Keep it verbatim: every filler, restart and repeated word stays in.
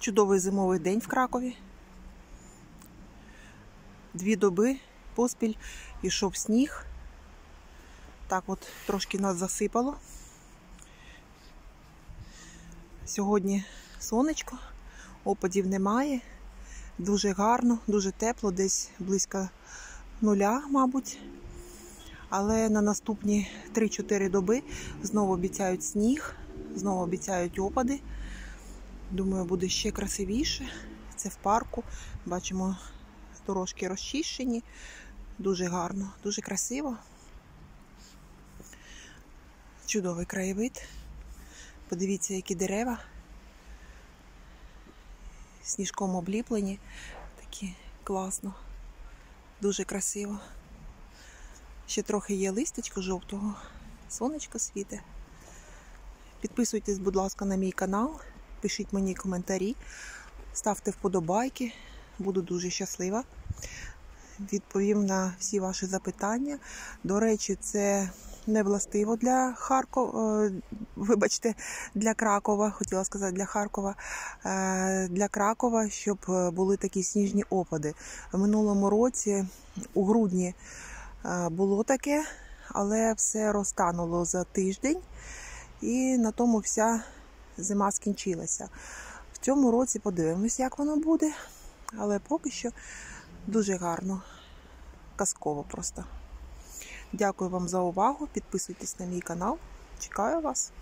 Чудовий зимовий день в Кракові. Дві доби поспіль ішов сніг. Так от трошки нас засипало. Сьогодні сонечко, опадів немає. Дуже гарно, дуже тепло, десь близько нуля, мабуть. Але на наступні три-чотири доби знову обіцяють сніг, знову обіцяють опади. Думаю, буде ще красивіше. Це в парку. Бачимо, дорожки розчищені. Дуже гарно, дуже красиво. Чудовий краєвид. Подивіться, які дерева. Сніжком обліплені. Такі класно. Дуже красиво. Ще трохи є листочку жовтого. Сонечко світе. Підписуйтесь, будь ласка, на мій канал. Пишіть мені коментарі. Ставте вподобайки. Буду дуже щаслива. Відповім на всі ваші запитання. До речі, це не властиво для Харкова, вибачте, для Кракова, хотіла сказати для Харкова, для Кракова, щоб були такі сніжні опади. В минулому році, у грудні, було таке, але все розтануло за тиждень і на тому вся зима скінчилася. В цьому році подивимось, як воно буде, але поки що дуже гарно, казково просто. Дякую вам за увагу, підписуйтесь на мій канал, чекаю вас.